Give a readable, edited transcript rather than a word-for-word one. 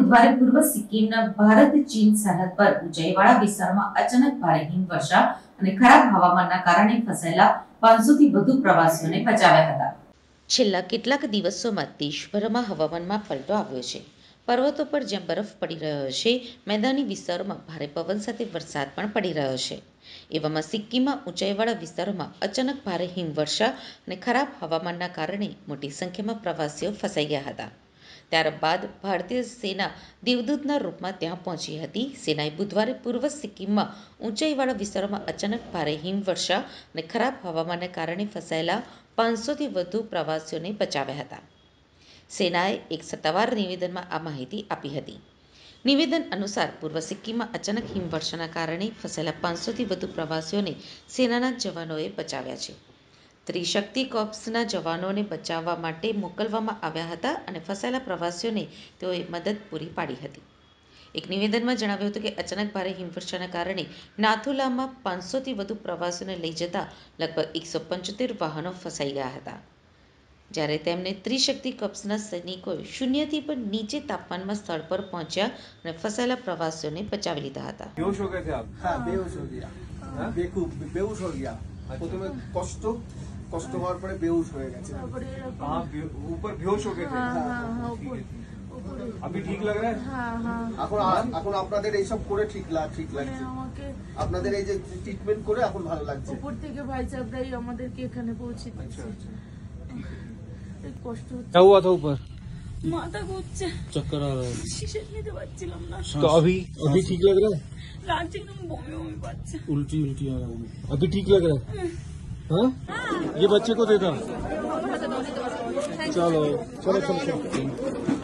બુધવારે પૂર્વ સિક્કિમના ભારત ચીન સરહદ પર ઊંચાઈવાળા વિસ્તારમાં અચાનક ભારે હિમવર્ષા અને ખરાબ હવામાનના કારણે ફસાયેલા 500 થી વધુ પ્રવાસીઓને બચાવ્યા હતા। છેલ્લા કેટલાક દિવસોમાં દેશભરમાં હવામાનમાં પલટો આવ્યો છે। પર્વતો પર જ્યાં બરફ પડી રહ્યો છે, મેદાની વિસ્તારોમાં ભારે પવન સાથે વરસાદ પણ પડી રહ્યો છે। એવામાં સિક્કિમમાં ઊંચાઈવાળા વિસ્તારોમાં અચાનક ભારે હિમવર્ષા અને ખરાબ હવામાનના કારણે મોટી સંખ્યામાં પ્રવાસીઓ ફસાઈ ગયા હતા। ત્યારબાદ ભારતીય સેના દેવદૂતના રૂપમાં ત્યાં પહોંચી હતી। સેનાએ બુધવારે પૂર્વ સિક્કિમમાં ઊંચાઈવાળા વિસ્તારોમાં અચાનક ભારે હિમવર્ષા અને ખરાબ હવામાનને કારણે ફસાયેલા 500થી વધુ પ્રવાસીઓને બચાવ્યા હતા। સેનાએ એક સત્તાવાર નિવેદનમાં આ માહિતી આપી હતી। નિવેદન અનુસાર પૂર્વ સિક્કિમમાં અચાનક હિમવર્ષાના કારણે ફસાયેલા 500થી વધુ પ્રવાસીઓને સેનાના જવાનોએ બચાવ્યા છે। ત્રિશક્તિ કોર્પ્સના જવાનોને બચાવવા માટે મોકલવામાં આવ્યા હતા અને ફસાયેલા પ્રવાસીઓને તેઓએ મદદ પૂરી પાડી હતી। એક નિવેદનમાં જણાવ્યું હતું કે અચાનક ભારે હિમવર્ષાના કારણે નાથુલામાં 500થી વધુ પ્રવાસીઓને લઈ જતા લગભગ 175 વાહનો ફસાઈ ગયા હતા, જ્યારે તેમને ત્રિશક્તિ કોર્પ્સના સૈનિકોએ 0થી પણ નીચે તાપમાનમાં સ્થળ પર પહોંચ્યા અને ફસાયેલા પ્રવાસીઓને બચાવી લીધા હતા। बेहोश हो गए थे आप? हाँ बेहोश हो गया, बेहोश हो गया। वो तो मैं कष्ट हওয়ার পরে বেহুশ হয়ে গেছে। कहाँ ऊपर बेहोश हो गए थे? अभी ठीक लग रहा है? এখন আপনাদের এইসব করে ঠিক লাগছে। আপনাদের এই যে ট্রিটমেন্ট করে এখন ভালো লাগছে। উপর থেকে ভাই সাহেবরাই আমাদেরকে এখানে পৌঁছে দিয়েছে। কষ্ট হচ্ছে। क्या हुआ था ऊपर? মাথা ঘুরছে, चक्कर आ रहा है। শ্বাস নিতে পারছিলাম না। तो अभी ठीक लग रहा है? রাত একদম বমি বমি পাচ্ছে। उल्टी आ रहा है। अभी ठीक लग रहा है? हाँ? ये बच्चे को देता। चलो चलो चलो चलो।